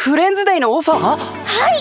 フレンズデーのオファー？ はい、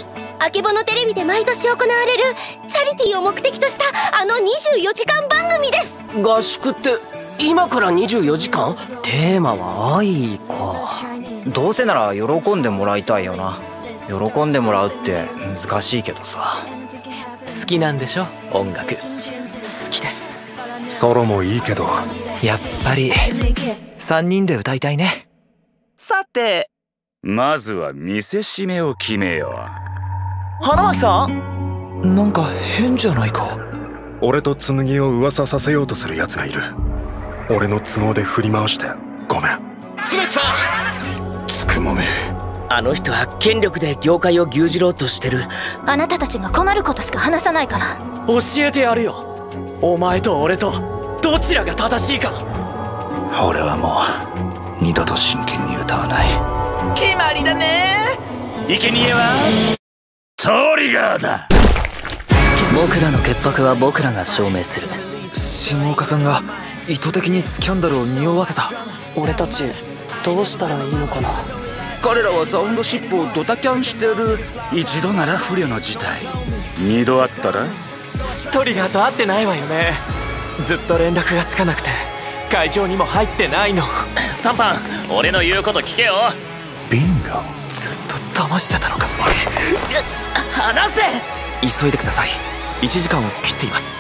あけぼのテレビで毎年行われるチャリティーを目的とした24時間番組です。 合宿って今から24時間？テーマは愛か。 どうせなら喜んでもらいたいよな。喜んでもらうって難しいけどさ。 好きなんでしょ、音楽。好きです。 ソロもいいけど、 やっぱり3人で歌いたいね。 さて、 まずは見せしめを決めよう。 花巻さん、 なんか変じゃないか。 俺と紬を噂させようとする奴がいる。俺の都合で振り回してごめん。 つねさん、つくもめ。 あの人は権力で業界を牛耳ろうとしてる。 あなたたちが困ることしか話さないから。 教えてやるよ。お前と俺とどちらが正しいか。 俺はもう二度と真剣に歌わない。 決まりだね。 生贄はトリガーだ。 僕らの潔白は僕らが証明する。 下岡さんが意図的にスキャンダルを匂わせた。 俺たちどうしたらいいのかな。 彼らはサウンドシップをドタキャンしてる。一度なら不慮の事態、二度あったら。 トリガーと会ってないわよね。ずっと連絡がつかなくて会場にも入ってないの。 3番、俺の言うこと聞けよ。 ビンゴ。ずっと騙してたのか。 話せ。 急いでください。1時間を切っています。